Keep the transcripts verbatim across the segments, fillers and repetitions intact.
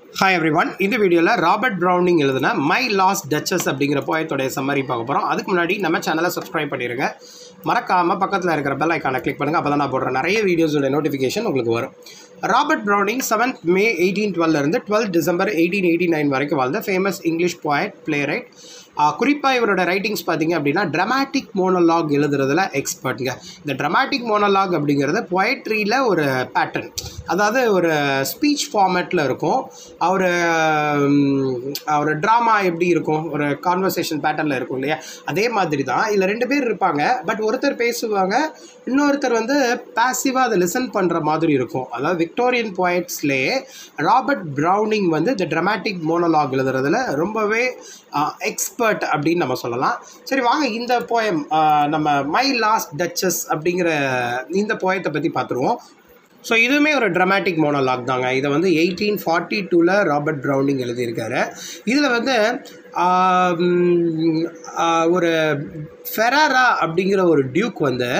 Hi everyone, in the video Robert Browning எழுதுன My Lost Duchess அப்படிங்கிற போயத்தோட summary பார்க்க போறோம். அதுக்கு முன்னாடி நம்ம சேனலை சப்ஸ்கிரைப் பண்ணிருங்க. மறக்காம பக்கத்துல இருக்கிற பெல் ஐகானை கிளிக் பண்ணுங்க. அப்பதான் நான் போடுற நிறைய வீடியோஸோட நோட்டிஃபிகேஷன் உங்களுக்கு வரும். Robert Browning seventh May eighteen twelve ல இருந்து twelfth December eighteen eighty-nine வரைக்கும் வாழ்ந்த ஃபேமஸ் இங்கிலீஷ் போயட், பிளேரைட். குறிப்பாக இவரோட ரைட்டிங்ஸ் பார்த்தீங்க அப்படின்னா ட்ராமாட்டிக் மோனோலாக் எழுதுறதுல எக்ஸ்பர்ட்டுங்க. இந்த ட்ராமாட்டிக் மோனோலாக் அப்படிங்கிறது பொயட்ரியில் ஒரு பேட்டர்ன், அதாவது ஒரு ஸ்பீச் ஃபார்மேட்டில் இருக்கும். அவர் ஒரு ட்ராமா எப்படி இருக்கும், ஒரு கான்வர்சேஷன் பேட்டர்னில் இருக்கும் இல்லையா, அதே மாதிரி தான் இதில் ரெண்டு பேர் இருப்பாங்க. பட் ஒருத்தர் பேசுவாங்க, இன்னொருத்தர் வந்து பாசிவாக அதை லிசன் பண்ணுற மாதிரி இருக்கும். அதாவது விக்டோரியன் போயட்ஸ்லேயே ராபர்ட் ப்ரௌனிங் வந்து இந்த ட்ராமாட்டிக் மோனோலாக் எழுதுறதுல ரொம்பவே எக்ஸ்பர்ட் அப்படின்னு நம்ம சொல்லலாம். சரி வாங்க இந்த போயம் நம்ம மை லாஸ்ட் டச்சஸ் அப்படிங்கிற இந்த போயத்தை பற்றி பார்த்துருவோம். ஸோ இதுவுமே ஒரு ட்ராமாட்டிக் மோனோலாக் தாங்க. இதை வந்து எயிட்டீன் ஃபார்ட்டி டூவில் ராபர்ட் ப்ரௌனிங் எழுதியிருக்காரு. இதில் வந்து ஒரு ஃபெராரா அப்படிங்கிற ஒரு டியூக் வந்து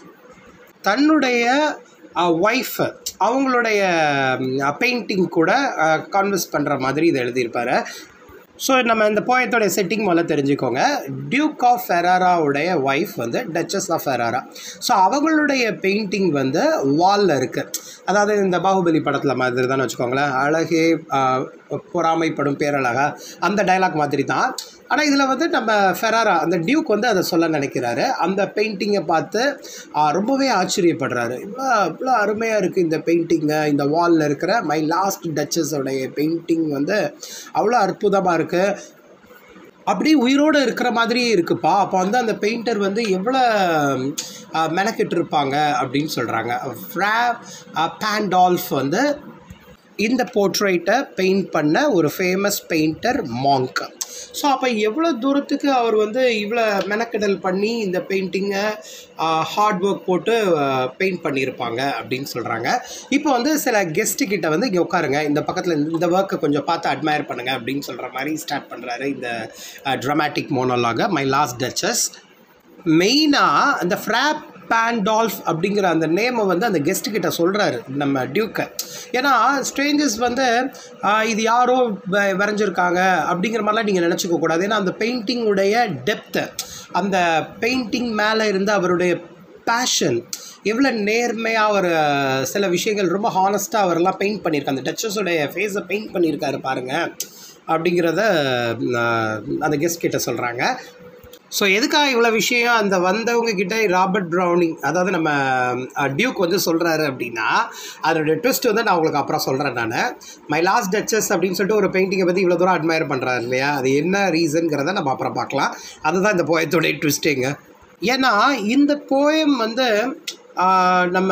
தன்னுடைய ஒய்ஃப் அவங்களுடைய பெயிண்டிங் கூட கான்வர்ஸ் பண்ணுற மாதிரி இதை எழுதியிருப்பார். ஸோ நம்ம இந்த போயத்தோடைய செட்டிங் முதல்ல தெரிஞ்சுக்கோங்க. டியூக் ஆஃப் ஃபெராராவுடைய ஒய்ஃப் வந்து டச்சஸ் ஆஃப் ஃபெராரா. ஸோ அவங்களுடைய பெயிண்டிங் வந்து வாலில் இருக்குது. அதாவது இந்த பாகுபலி படத்தில் மாதிரி தான் வச்சுக்கோங்களேன், அழகே பொறாமைப்படும் பேரழகா, அந்த டைலாக் மாதிரி தான். ஆனால் இதில் வந்து நம்ம ஃபெராரா அந்த டியூக் வந்து அதை சொல்ல நினைக்கிறாரு. அந்த பெயிண்டிங்கை பார்த்து ரொம்பவே ஆச்சரியப்படுறாரு. இவ்வளோ இவ்வளோ அருமையாக இருக்குது இந்த பெயிண்டிங்கை, இந்த வாலில் இருக்கிற மை லாஸ்ட் டச்சஸோடைய பெயிண்டிங் வந்து அவ்வளோ அற்புதமாக இருக்குது, அப்படி உயிரோடு இருக்கிற மாதிரியே இருக்குப்பா. அப்போ வந்து அந்த பெயிண்டர் வந்து எவ்வளோ மெனக்கிட்டு இருப்பாங்க அப்படின்னு சொல்கிறாங்க. ஃப்ரா பாண்டால்ஃப் வந்து இந்த போர்ட்ரைட்டை பெயிண்ட் பண்ண ஒரு ஃபேமஸ் பெயிண்டர் மாங்க். ஸோ அப்போ எவ்வளோ தூரத்துக்கு அவர் வந்து இவ்வளோ மெனக்கெடல் பண்ணி இந்த பெயிண்டிங்கை ஹார்ட் ஒர்க் போட்டு பெயிண்ட் பண்ணியிருப்பாங்க அப்படின்னு சொல்கிறாங்க. இப்போ வந்து சில கெஸ்ட்டுக்கிட்ட வந்து இங்கே உட்காருங்க, இந்த பக்கத்தில் இந்த ஒர்க்கை கொஞ்சம் பார்த்து அட்மையர் பண்ணுங்கள் அப்படின்னு சொல்கிற மாதிரி ஸ்டார்ட் பண்ணுறாரு இந்த dramatic monologue my last duchess. மெயினாக அந்த ஃப்ராப் பாண்டால்ஃப் அப்படிங்கிற அந்த நேமை வந்து அந்த கெஸ்ட்டுக்கிட்ட சொல்கிறாரு நம்ம டியூக்கை. ஏன்னா ஸ்ட்ரேஞ்சர்ஸ் வந்து இது யாரோ வரைஞ்சிருக்காங்க அப்படிங்கிற மாதிரிலாம் நீங்கள் நினச்சிக்க கூடாது. ஏன்னா அந்த பெயிண்டிங்குடைய டெப்த்து, அந்த பெயிண்டிங் மேலே இருந்த அவருடைய பேஷன், எவ்வளோ நேர்மையாக ஒரு சில விஷயங்கள் ரொம்ப ஹானஸ்ட்டாக அவரெல்லாம் பெயிண்ட் பண்ணியிருக்காரு. அந்த டச்சஸோடைய ஃபேஸை பெயிண்ட் பண்ணியிருக்காரு பாருங்கள் அப்படிங்கிறத அந்த கெஸ்ட் கிட்ட சொல்கிறாங்க. ஸோ எதுக்காக இவ்வளோ விஷயம் அந்த வந்தவங்க கிட்டே ராபர்ட் ப்ரௌனிங், அதாவது நம்ம டியூக் வந்து சொல்கிறாரு அப்படின்னா, அதோடய ட்விஸ்ட் வந்து நான் உங்களுக்கு அப்புறம் சொல்கிறேன். நான் மை லாஸ்ட் டச்சஸ் அப்படின்னு சொல்லிட்டு ஒரு பெயிண்டிங்கை பற்றி இவ்வளோ தூரம் அட்மையர் பண்ணுறாரு இல்லையா, அது என்ன ரீசனுங்கிறத நம்ம அப்புறம் பார்க்கலாம். அதுதான் இந்த போயத்தோடைய ட்விஸ்ட்டுங்க. ஏன்னா இந்த போயம் வந்து நம்ம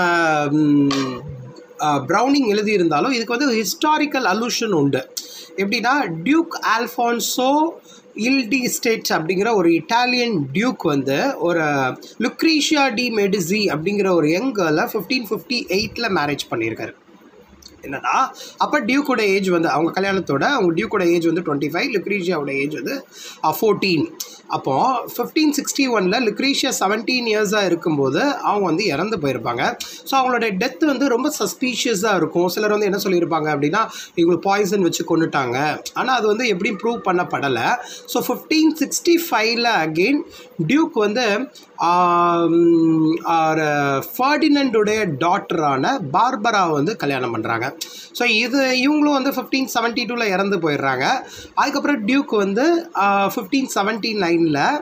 ப்ரௌனிங் எழுதியிருந்தாலும் இதுக்கு வந்து ஹிஸ்டாரிக்கல் அலூஷன் உண்டு. எப்படின்னா டியூக் ஆல்ஃபான்சோ இல்டி ஸ்டேட் அப்படிங்கிற ஒரு இட்டாலியன் டியூக் வந்து ஒரு லுக்ரீஷியா டி மெடிசி அப்படிங்கிற ஒரு யங் கேர்ளை ஃபிஃப்டீன் ஃபிஃப்டி எயிட்டில் மேரேஜ் பண்ணியிருக்காரு. என்னன்னா அப்போ டியூக்கோட ஏஜ் வந்து அவங்க கல்யாணத்தோட அவங்க டியூக்கோட ஏஜ் வந்து டுவெண்ட்டி ஃபைவ் லுக்ரீஷியாவோட ஏஜ் வந்து ஃபோர்டீன். அப்போது ஃபிஃப்டீன் சிக்ஸ்டி ஒனில் லுக்ரீஷியா செவன்டீன் இயர்ஸாக இருக்கும்போது அவங்க வந்து இறந்து போயிருப்பாங்க. ஸோ அவங்களோட டெத்து வந்து ரொம்ப சஸ்பீஷியஸாக இருக்கும். சிலர் வந்து என்ன சொல்லியிருப்பாங்க அப்படின்னா இவங்களுக்கு பாய்சன் வச்சு கொண்டுட்டாங்க, ஆனால் அது வந்து எப்படியும் ப்ரூவ் பண்ணப்படலை. ஸோ ஃபிஃப்டீன் சிக்ஸ்டி ஃபைவ்ல அகெயின் டியூக் வந்து ஃபர்டினண்டுடைய டாட்டரான பார்பரா வந்து கல்யாணம் பண்ணுறாங்க. ஸோ இது இவங்களும் வந்து ஃபிஃப்டீன் செவன்ட்டி டூவில் இறந்து போயிடுறாங்க. அதுக்கப்புறம் டியூக் வந்து ஃபிஃப்டீன் செவன்ட்டி நைனில்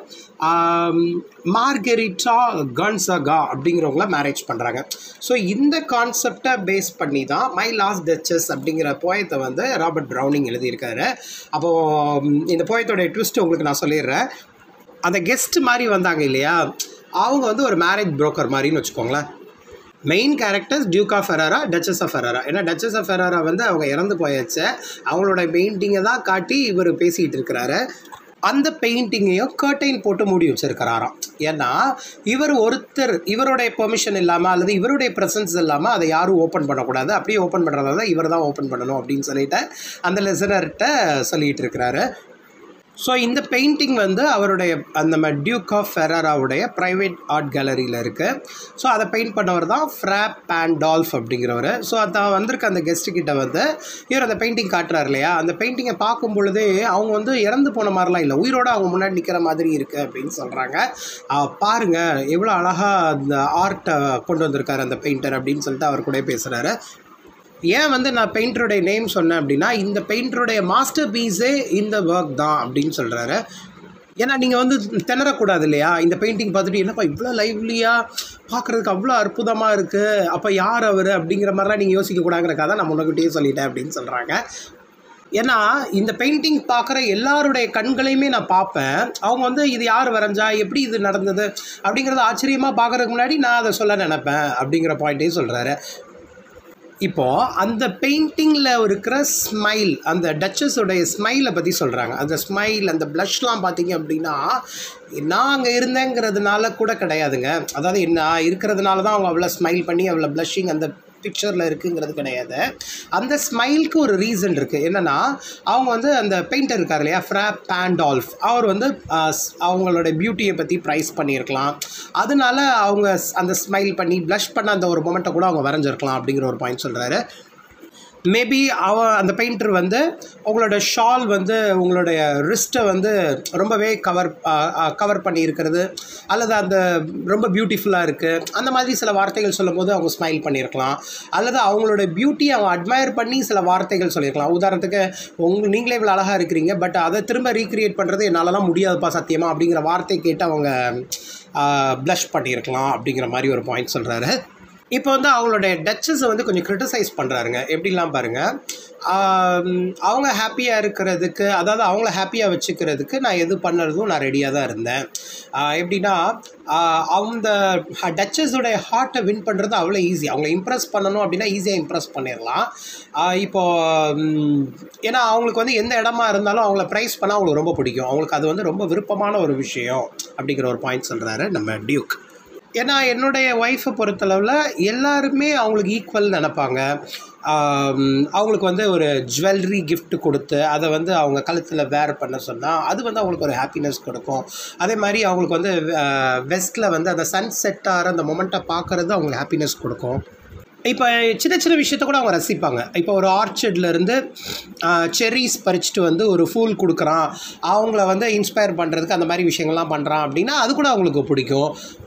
மார்கெரிட்டா கன்சகா அப்படிங்கிறவங்கள மேரேஜ் பண்ணுறாங்க. ஸோ இந்த கான்செப்டை பேஸ் பண்ணி தான் மை லாஸ்ட் டச்சஸ் அப்படிங்கிற போயத்தை வந்து ராபர்ட் ப்ரௌனிங் எழுதியிருக்காரு. அப்போது இந்த போயத்தோடைய ட்விஸ்ட் உங்களுக்கு நான் சொல்லிடுறேன். அந்த கெஸ்ட் மாதிரி வந்தாங்க இல்லையா, அவங்க வந்து ஒரு மேரேஜ் புரோக்கர் மாதிரின்னு வச்சுக்கோங்களேன். Main characters duke of Ferrara, duchess of Ferrara. ஏன்னா டச்சஸ் ஆஃப் ஃபெராரா வந்து அவங்க இறந்து போயாச்சு, அவங்களோட பெயிண்டிங்கை தான் காட்டி இவர் பேசிகிட்டு இருக்கிறாரு. அந்த பெயிண்டிங்கையும் கர்டைன் போட்டு மூடி வச்சுருக்கிறாராம். ஏன்னா இவர் ஒருத்தர் இவருடைய பெர்மிஷன் இல்லாமல் அல்லது இவருடைய ப்ரெசன்ஸ் இல்லாமல் அதை யாரும் ஓப்பன் பண்ணக்கூடாது, அப்படியே ஓப்பன் பண்ணுறதா தான் இவர் தான் ஓப்பன் பண்ணணும் அப்படின்னு சொல்லிட்டு அந்த லிசனர்கிட்ட சொல்லிகிட்டு இருக்கிறாரு. ஸோ இந்த பெயிண்டிங் வந்து அவருடைய அந்த டியூக் ஆஃப் ஃபெராராவுடைய ப்ரைவேட் ஆர்ட் கேலரியில் இருக்குது. ஸோ அதை பெயிண்ட் பண்ணவர் தான் ஃப்ரா பேண்டால்ஃப் அப்படிங்கிறவர். ஸோ அதை வந்திருக்க அந்த கெஸ்ட்டுக்கிட்ட வந்து இவர் அந்த பெயிண்டிங் காட்டுறாரு இல்லையா, அந்த பெயிண்டிங்கை பார்க்கும் பொழுதே அவங்க வந்து இறந்து போன மாதிரிலாம் இல்லை, உயிரோடு அவங்க முன்னாடி நிற்கிற மாதிரி இருக்குது அப்படின்னு சொல்கிறாங்க. பாருங்கள் எவ்வளோ அழகாக அந்த ஆர்ட்டை கொண்டு வந்திருக்காரு அந்த பெயிண்டர் அப்படின்னு சொல்லிட்டு அவர் கூட பேசுகிறாரு. ஏன் வந்து நான் பெயிண்டருடைய நேம் சொன்னேன் அப்படின்னா, இந்த பெயிண்டருடைய மாஸ்டர் பீஸே இந்த ஒர்க் தான் அப்படின்னு சொல்கிறாரு. ஏன்னா நீங்கள் வந்து திணறக்கூடாது இல்லையா, இந்த பெயிண்டிங் பார்த்துட்டு என்னப்பா இவ்வளோ லைவ்லியாக பார்க்குறதுக்கு அவ்வளோ அற்புதமாக இருக்குது, அப்போ யார் அவர் அப்படிங்கிற மாதிரிலாம் நீங்கள் யோசிக்கக்கூடாதுங்கிறக்காக தான் நான் முன்னக்கிட்டே சொல்லிட்டேன் அப்படின்னு சொல்கிறாங்க. ஏன்னா இந்த பெயிண்டிங் பார்க்குற எல்லாருடைய கண்களையுமே நான் பார்ப்பேன். அவங்க வந்து இது யார் வரைஞ்சா, எப்படி இது நடந்தது அப்படிங்கிறத ஆச்சரியமாக பார்க்குறதுக்கு முன்னாடி நான் அதை சொல்ல நினைப்பேன் அப்படிங்கிற பாயிண்ட்டையும் சொல்கிறாரு. இப்போது அந்த பெயிண்டிங்கில் இருக்கிற ஸ்மைல், அந்த டச்சஸோடைய ஸ்மைலை பற்றி சொல்கிறாங்க. அந்த ஸ்மைல், அந்த ப்ளஷ்லாம் பார்த்திங்க அப்படின்னா நான் அங்கே இருந்தேங்கிறதுனால கூட கிடையாதுங்க. அதாவது என்ன இருக்கிறதுனால தான் அவங்க அவ்வளோ ஸ்மைல் பண்ணி அவ்வளோ ப்ளஷிங் அந்த பிக்சரில் இருக்குங்கிறது கிடையாது. அந்த ஸ்மைலுக்கு ஒரு ரீசன் இருக்குது. என்னென்னா அவங்க வந்து அந்த பெயிண்டர் இருக்கார் இல்லையா, ஃப்ரா பேண்டால்ஃப், அவர் வந்து அவங்களோட பியூட்டியை பற்றி ப்ரைஸ் பண்ணியிருக்கலாம். அதனால அவங்க அந்த ஸ்மைல் பண்ணி ப்ளஷ் பண்ண அந்த ஒரு மொமெண்ட்டை கூட அவங்க வரைஞ்சிருக்கலாம் அப்படிங்கிற ஒரு பாயிண்ட் சொல்கிறாரு. மேபி அவ அந்த பெயிண்டர் வந்து உங்களோட ஷால் வந்து உங்களுடைய ரிஸ்ட்டை வந்து ரொம்பவே கவர் கவர் பண்ணியிருக்கிறது, அல்லது அந்த ரொம்ப பியூட்டிஃபுல்லாக இருக்குது அந்த மாதிரி சில வார்த்தைகள் சொல்லும் போது அவங்க ஸ்மைல் பண்ணியிருக்கலாம். அல்லது அவங்களோட பியூட்டியை அவங்க அட்மையர் பண்ணி சில வார்த்தைகள் சொல்லியிருக்கலாம். உதாரணத்துக்கு உங்க நீங்களே இவ்வளோ அழகாக இருக்கிறீங்க, பட் அதை திரும்ப ரீக்ரியேட் பண்ணுறது என்னாலலாம் முடியாதுப்பா சத்தியமாக அப்படிங்கிற வார்த்தை கேட்டு அவங்க ப்ளஷ் பண்ணியிருக்கலாம் அப்படிங்கிற மாதிரி ஒரு பாயிண்ட் சொல்கிறாரு. இப்போ வந்து அவங்களுடைய டச்சஸை வந்து கொஞ்சம் கிரிட்டிசைஸ் பண்ணுறாருங்க. எப்படிலாம் பாருங்கள், அவங்க ஹாப்பியாக இருக்கிறதுக்கு, அதாவது அவங்கள ஹாப்பியாக வச்சுக்கிறதுக்கு நான் எது பண்ணுறதும் நான் ரெடியாக தான் இருந்தேன். எப்படின்னா அந்த டச்சஸோடைய ஹார்ட்டை வின் பண்ணுறது அவ்வளோ ஈஸி. அவங்கள இம்ப்ரெஸ் பண்ணணும் அப்படின்னா ஈஸியாக இம்ப்ரெஸ் பண்ணிடலாம். இப்போது ஏன்னா அவங்களுக்கு வந்து எந்த இடமா இருந்தாலும் அவங்கள ப்ரைஸ் பண்ணால் அவங்களுக்கு ரொம்ப பிடிக்கும், அவங்களுக்கு அது வந்து ரொம்ப விருப்பமான ஒரு விஷயம் அப்படிங்கிற ஒரு பாயிண்ட் சொல்கிறாரு நம்ம டியூக். ஏன்னா என்னுடைய ஒய்ஃபை பொறுத்தளவில் எல்லாருமே அவங்களுக்கு ஈக்குவல் நினைப்பாங்க. அவங்களுக்கு வந்து ஒரு ஜுவல்லரி கிஃப்ட் கொடுத்து அதை வந்து அவங்க கழுத்தில் வேர் பண்ண சொன்னால் அது வந்து அவங்களுக்கு ஒரு ஹாப்பினஸ் கொடுக்கும். அதே மாதிரி அவங்களுக்கு வந்து வெஸ்ட்டில் வந்து அந்த சன் செட் ஆகிற அந்த மொமெண்ட்டை பார்க்குறது அவங்களுக்கு ஹாப்பினஸ் கொடுக்கும். இப்போ சின்ன சின்ன விஷயத்த கூட அவங்க ரசிப்பாங்க. இப்போ ஒரு ஆர்ச்சர்ட்லேருந்து செர்ரிஸ் பறிச்சுட்டு வந்து ஒரு ஃபூல் கொடுக்குறான், அவங்கள வந்து இன்ஸ்பயர் பண்ணுறதுக்கு அந்த மாதிரி விஷயங்கள்லாம் பண்ணுறான் அப்படின்னா அது கூட அவங்களுக்கு பிடிக்கும்.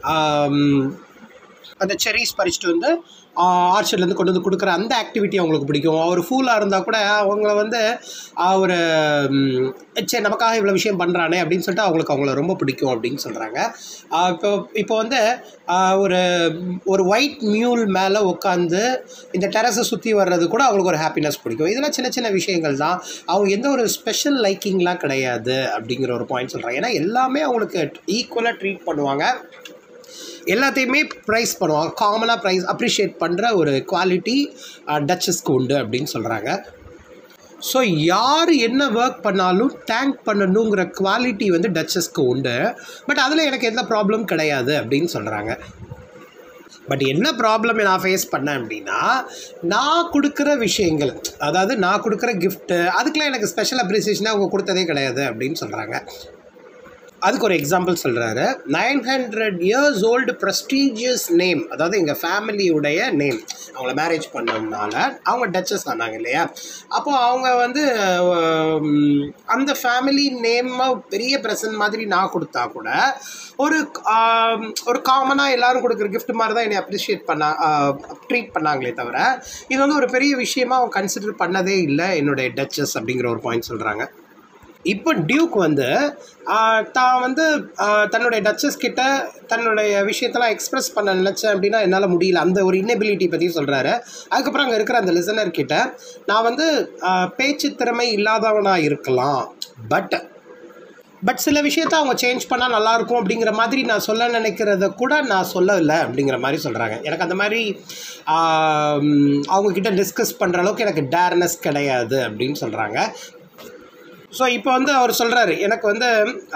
அந்த செர்ரிஸ் பறிச்சுட்டு வந்து ஆர்ச்சர்ட்லேருந்து கொண்டு வந்து கொடுக்குற அந்த ஆக்டிவிட்டி அவங்களுக்கு பிடிக்கும். அவர் ஃபூலாக இருந்தால் கூட அவங்கள வந்து ஒரு சரி நமக்காக இவ்வளோ விஷயம் பண்ணுறானே அப்படின்னு சொல்லிட்டு அவங்களுக்கு அவங்கள ரொம்ப பிடிக்கும் அப்படின்னு சொல்கிறாங்க. இப்போ இப்போ வந்து ஒரு ஒரு ஒயிட் மியூல் மேலே உட்காந்து இந்த டெரஸை சுற்றி வர்றது கூட அவங்களுக்கு ஒரு ஹாப்பினஸ் பிடிக்கும். இதெல்லாம் சின்ன சின்ன விஷயங்கள் தான், அவங்க எந்த ஒரு ஸ்பெஷல் லைக்கிங்லாம் கிடையாது அப்படிங்கிற ஒரு பாயிண்ட் சொல்கிறாங்க. ஏன்னா எல்லாமே அவங்களுக்கு ஈக்குவலாக ட்ரீட் பண்ணுவாங்க, எல்லாத்தையுமே ப்ரைஸ் பண்ணுவாங்க, காமனாக ப்ரைஸ் அப்ரிஷியேட் பண்ணுற ஒரு குவாலிட்டி டச்சஸ்க்கு உண்டு அப்படின்னு சொல்கிறாங்க. ஸோ யார் என்ன ஒர்க் பண்ணாலும் தேங்க் பண்ணணுங்கிற குவாலிட்டி வந்து டச்சஸ்க்கு உண்டு. பட் அதில் எனக்கு எந்த ப்ராப்ளம் கிடையாது அப்படின்னு சொல்கிறாங்க. பட் என்ன ப்ராப்ளம் நான் ஃபேஸ் பண்ணேன் அப்படின்னா, நான் கொடுக்குற விஷயங்கள், அதாவது நான் கொடுக்குற கிஃப்ட்டு அதுக்கெலாம் எனக்கு ஸ்பெஷல் அப்ரிசியேஷனாக அவங்க கொடுத்ததே கிடையாது அப்படின்னு சொல்கிறாங்க. அதுக்கு ஒரு எக்ஸாம்பிள் சொல்கிறாரு. Nine hundred years old prestigious name, அதாவது எங்கள் ஃபேமிலியுடைய நேம், அவங்கள மேரேஜ் பண்ணதுனால அவங்க டச்சஸ் ஆனாங்க இல்லையா, அப்போது அவங்க வந்து அந்த ஃபேமிலி நேமை பெரிய ப்ரெசன்ட் மாதிரி நான் கொடுத்தா கூட ஒரு ஒரு காமனாக எல்லோரும் கொடுக்குற கிஃப்ட் மாதிரி தான் என்னை அப்ரிஷியேட் பண்ண ட்ரீட் பண்ணாங்களே தவிர இது வந்து ஒரு பெரிய விஷயமாக அவங்க கன்சிடர் பண்ணதே இல்லை என்னுடைய டச்சஸ் அப்படிங்கிற ஒரு பாயிண்ட் சொல்கிறாங்க. இப்போ டியூக் வந்து தான் வந்து தன்னுடைய டச்சஸ் கிட்ட தன்னுடைய விஷயத்தெல்லாம் எக்ஸ்ப்ரெஸ் பண்ண நினச்சேன் அப்படின்னா என்னால் முடியல, அந்த ஒரு இன்னெபிலிட்டி பற்றி சொல்கிறாரு. அதுக்கப்புறம் அங்கே இருக்கிற அந்த லிசனர் கிட்ட நான் வந்து பேச்சு திறமை இல்லாதவனாக இருக்கலாம், பட் பட் சில விஷயத்த அவங்க சேஞ்ச் பண்ணால் நல்லாயிருக்கும் அப்படிங்கிற மாதிரி நான் சொல்ல நினைக்கிறத கூட நான் சொல்லலை அப்படிங்கிற மாதிரி சொல்கிறாங்க. எனக்கு அந்த மாதிரி அவங்கக்கிட்ட டிஸ்கஸ் பண்ணுற அளவுக்கு எனக்கு டேர்னஸ் கிடையாது அப்படின்னு சொல்கிறாங்க. ஸோ இப்போ வந்து அவர் சொல்கிறாரு, எனக்கு வந்து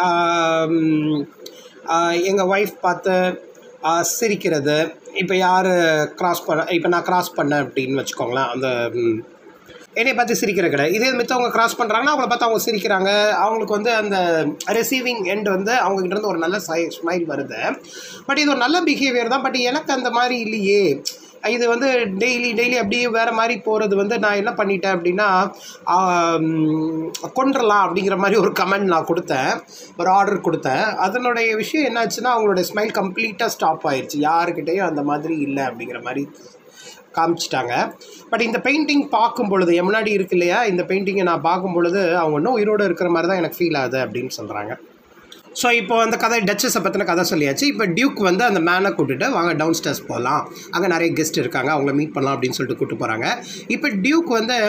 எங்கள் ஒய்ஃப் பார்த்து சிரிக்கிறது, இப்போ யார் க்ராஸ் பண்ண, இப்போ நான் க்ராஸ் பண்ணேன் அப்படின்னு வச்சுக்கோங்களேன், அந்த என்னை பார்த்து சிரிக்கிற கிடையாது. இதே மித்தவங்க கிராஸ் பண்ணுறாங்கன்னா அவங்கள பார்த்து அவங்க சிரிக்கிறாங்க. அவங்களுக்கு வந்து அந்த ரிசீவிங் எண்ட் வந்து அவங்ககிட்ட ஒரு நல்ல சை ஸ்மைல் வருது. பட் இது ஒரு நல்ல பிஹேவியர் தான். பட் எனக்கு அந்த மாதிரி இல்லையே, இது வந்து டெய்லி டெய்லி அப்படியே வேறு மாதிரி போகிறது வந்து நான் என்ன பண்ணிட்டேன் அப்படின்னா கொண்டுடலாம் அப்படிங்கிற மாதிரி ஒரு கமெண்ட் நான் கொடுத்தேன், ஒரு ஆர்டர் கொடுத்தேன். அதனுடைய விஷயம் என்னாச்சுன்னா அவங்களுடைய ஸ்மைல் கம்ப்ளீட்டாக ஸ்டாப் ஆயிடுச்சு. யாருக்கிட்டேயும் அந்த மாதிரி இல்லை அப்படிங்கிற மாதிரி காமிச்சிட்டாங்க. பட் இந்த பெயிண்டிங் பார்க்கும் பொழுது என் முன்னாடி இருக்கு இல்லையா, இந்த பெயிண்டிங்கை நான் பார்க்கும் பொழுது அவங்க இன்னும் உயிரோடு இருக்கிற மாதிரி தான் எனக்கு ஃபீல் ஆகுது அப்படின்னு சொல்கிறாங்க. ஸோ இப்போ அந்த கதை டச்சஸை பற்றின கதை சொல்லியாச்சு. இப்போ டியூக் வந்து அந்த மேனை கூட்டுட்டு வாங்க டவுன் ஸ்டேர்ஸ் போகலாம், அங்கே நிறைய கெஸ்ட் இருக்காங்க, அவங்கள மீட் பண்ணலாம் அப்படின்னு சொல்லிட்டு கூப்பிட்டு போகிறாங்க. இப்போ டியூக் வந்து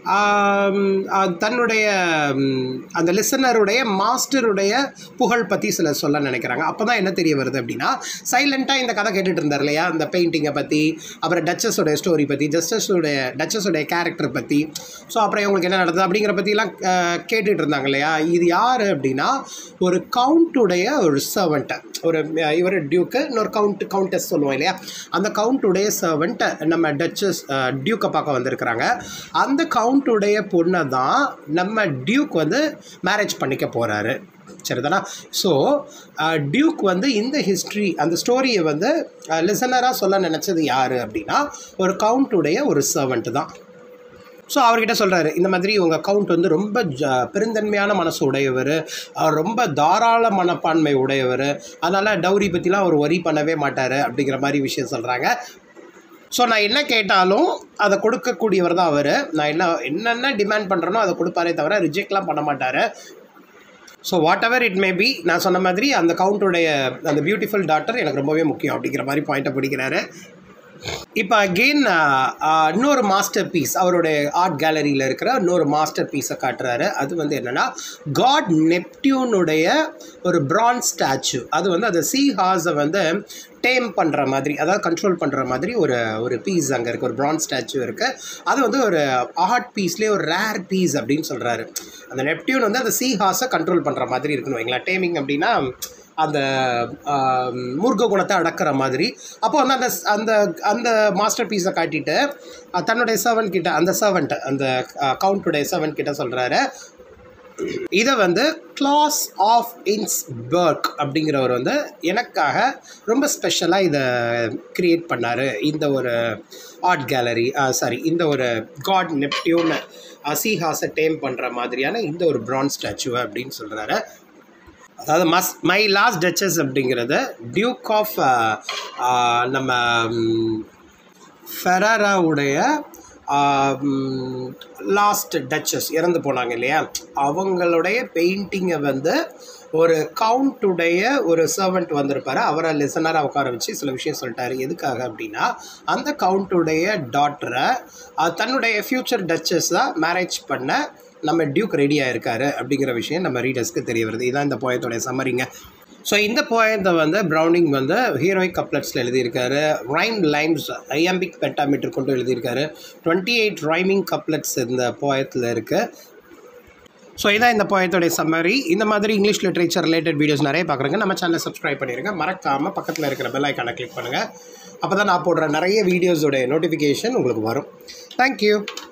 தன்னுடைய அந்த லிசனருடைய மாஸ்டருடைய புகழ் பற்றி சில சொல்ல நினைக்கிறாங்க. அப்போ தான் என்ன தெரிய வருது அப்படின்னா, சைலண்ட்டாக இந்த கதை கேட்டுட்டு இருந்தார் இல்லையா, அந்த பெயிண்டிங்கை பற்றி, அப்புறம் டச்சஸோடைய ஸ்டோரி பற்றி, ஜஸ்டஸோடைய டச்சஸோடைய கேரக்டர் பற்றி, ஸோ அப்புறம் இவங்களுக்கு என்ன நடந்தது அப்படிங்கிற பற்றிலாம் கேட்டுட்டு இருந்தாங்க இல்லையா. இது யார் அப்படின்னா ஒரு கவுண்ட்டுடைய ஒரு சர்வெண்ட்டை, ஒரு இவர் டியூக்கு இன்னொரு கவுண்ட் கவுண்டஸ் சொல்லுவோம் இல்லையா, அந்த கவுண்ட்டுடைய சர்வெண்ட்டை நம்ம டச்சஸ் டியூக்கை பார்க்க வந்திருக்கிறாங்க. அந்த கவுண்ட்டுடைய பொண்ணை தான் நம்ம டியூக் வந்து மேரேஜ் பண்ணிக்க போகிறாரு. சரிதானா? ஸோ டியூக் வந்து இந்த ஹிஸ்ட்ரி அந்த ஸ்டோரியை வந்து லிசனராக சொல்ல நினச்சது யார் அப்படின்னா ஒரு கவுண்ட்டுடைய ஒரு சர்வெண்ட்டு தான். ஸோ அவர்கிட்ட சொல்கிறாரு, இந்த மாதிரி உங்கள் கவுண்ட் வந்து ரொம்ப ஜ பெருந்தன்மையான மனசு உடையவர், ரொம்ப தாராள மனப்பான்மை உடையவர், அதனால் டவுரி பற்றிலாம் அவர் ஒரி பண்ணவே மாட்டார் அப்படிங்கிற மாதிரி விஷயம் சொல்கிறாங்க. ஸோ நான் என்ன கேட்டாலும் அதை கொடுக்கக்கூடியவர் தான் அவர். நான் என்ன என்னென்ன டிமாண்ட் பண்ணுறேனோ அதை கொடுப்பாரே தவிர ரிஜெக்ட்லாம் பண்ண மாட்டார். So whatever it may be, நான் சொன்ன மாதிரி அந்த கவுண்ட்டுடைய அந்த பியூட்டிஃபுல் டாட்டர் எனக்கு ரொம்பவே முக்கியம் அப்படிங்கிற மாதிரி பாயிண்ட்டை பிடிக்கிறாரு. இப்போ அகெயின் இன்னொரு மாஸ்டர் பீஸ், அவருடைய ஆர்ட் கேலரியில் இருக்கிற இன்னொரு மாஸ்டர் பீஸை காட்டுறாரு. அது வந்து என்னென்னா காட் நெப்டியூனுடைய ஒரு பிரான்ஸ் ஸ்டாச்சு. அது வந்து அந்த சீ ஹார்ஸை வந்து டேம் பண்ணுற மாதிரி, அதாவது கண்ட்ரோல் பண்ணுற மாதிரி ஒரு ஒரு பீஸ் அங்கே இருக்குது, ஒரு பிரான்ஸ் ஸ்டாச்சு இருக்குது. அது வந்து ஒரு ஆர்ட் பீஸ்லேயே ஒரு ரேர் பீஸ் அப்படின்னு சொல்கிறாரு. அந்த நெப்டியூன் வந்து அந்த சீ ஹார்ஸை கண்ட்ரோல் பண்ணுற மாதிரி இருக்குன்னு வைங்களா. டேமிங் அப்படின்னா அந்த மூர்க்க குணத்தை அடக்கிற மாதிரி. அப்போ வந்து அந்த அந்த அந்த மாஸ்டர் பீஸை காட்டிட்டு தன்னுடைய சர்வெண்ட் கிட்ட, அந்த சர்வெண்ட் அந்த கவுண்ட்டுடைய சர்வெண்ட் கிட்ட சொல்கிறாரு, இதை வந்து கிளாஸ் ஆஃப் இன்ஸ்பர்க் அப்படிங்கிறவர் வந்து எனக்காக ரொம்ப ஸ்பெஷலாக இதை க்ரியேட் பண்ணார். இந்த ஒரு ஆர்ட் கேலரி சாரி இந்த ஒரு காட் நெப்டியூன் சீஹாஸை டேம் பண்ணுற மாதிரியான இந்த ஒரு பிரான்ஸ் ஸ்டாச்சுவை அப்படின்னு சொல்கிறாரு. அதாவது மஸ் மை லாஸ்ட் டச்சஸ் அப்படிங்கிறது டியூக் ஆஃப் நம்ம ஃபெராராவுடைய லாஸ்ட் டச்சஸ் இறந்து போனாங்க இல்லையா, அவங்களுடைய பெயிண்டிங்கை வந்து ஒரு கவுண்ட்டுடைய ஒரு சர்வெண்ட் வந்திருப்பார். அவரை லிசனராக உட்கார வச்சு சில விஷயம் சொல்லிட்டாரு. எதுக்காக அப்படின்னா அந்த கவுண்ட்டுடைய டாட்டரை தன்னுடைய ஃப்யூச்சர் டச்சஸ் தான் மேரேஜ் பண்ண நம்ம டியூக் ரெடியாக இருக்காரு அப்படிங்கிற விஷயம் நம்ம ரீடர்ஸ்க்கு தெரிய வருது. இதுதான் இந்த போயத்தோடைய சம்மரிங்க. ஸோ இந்த போயத்தை வந்து ப்ரௌனிங் வந்து ஹீரோயிக் கப்லெட்ஸில் எழுதியிருக்காரு. ரைம் லைம்ஸ் ஐயாம்பிக் பென்டாமீட்டர் கொண்டு எழுதியிருக்காரு. டுவெண்ட்டி எயிட் ரைமிங் கப்லெட்ஸ் இந்த போயத்தில் இருக்குது. ஸோ இதான் இந்த போயத்தோடைய சம்மரி. இந்த மாதிரி இங்கிலீஷ் லிட்ரேச்சர் ரிலேட்டட் வீடியோஸ் நிறைய பார்க்குறேங்க. நம்ம சேனலை சப்ஸ்கிரைப் பண்ணிடுங்க. மறக்காமல் பக்கத்தில் இருக்கிற பெல் ஐக்கானை கிளிக் பண்ணுங்கள். அப்போ தான் நான் போடுற நிறைய வீடியோஸோடைய நோட்டிஃபிகேஷன் உங்களுக்கு வரும். தேங்க்யூ.